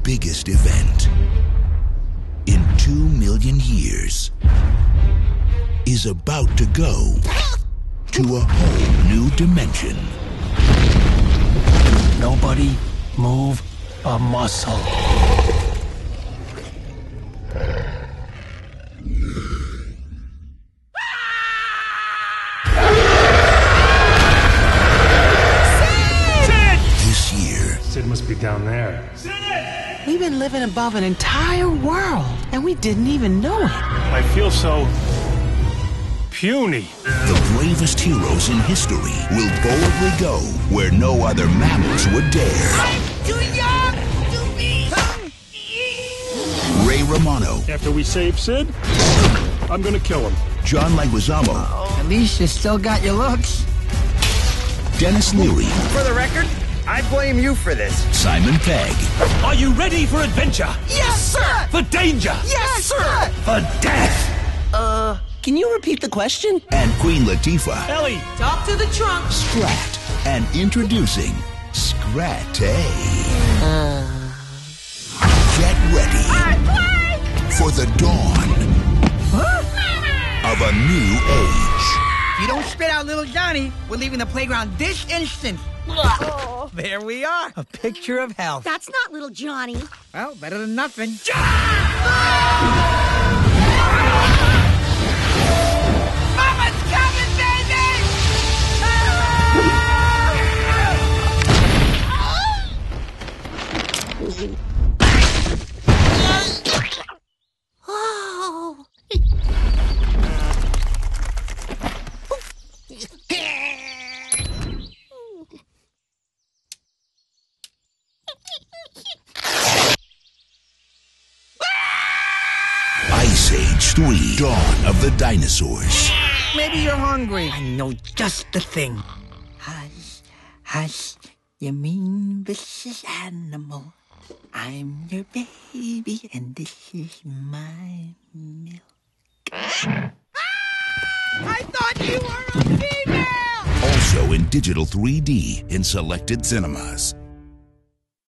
biggest event in 2 million years is about to go to a whole new dimension. Nobody move a muscle. This year, Sid must be down there. We've been living above an entire world, and we didn't even know it. I feel so puny. the bravest heroes in history will boldly go where no other mammals would dare. I'm too young to be. Ray Romano, After we save Sid, I'm gonna kill him. John Leguizamo, At least you still got your looks. Dennis Leary, For the record, I blame you for this. Simon Pegg, Are you ready for adventure? Yes, sir. For danger? Yes, sir. For death? Can you repeat the question? and Queen Latifah. Ellie! Talk to the trunk. Scrat. And introducing Scrat-A. Get ready for the dawn of a new age. If you don't spit out little Johnny, we're leaving the playground this instant. There we are. A picture of health. That's not little Johnny. Well, better than nothing. Mama's coming, baby. Oh. Ice Age 3, Dawn of the Dinosaurs. Maybe you're hungry. I know just the thing. Hush, hush, you mean vicious animal. I'm your baby, and this is my milk. I thought you were a female! Also in digital 3D in selected cinemas.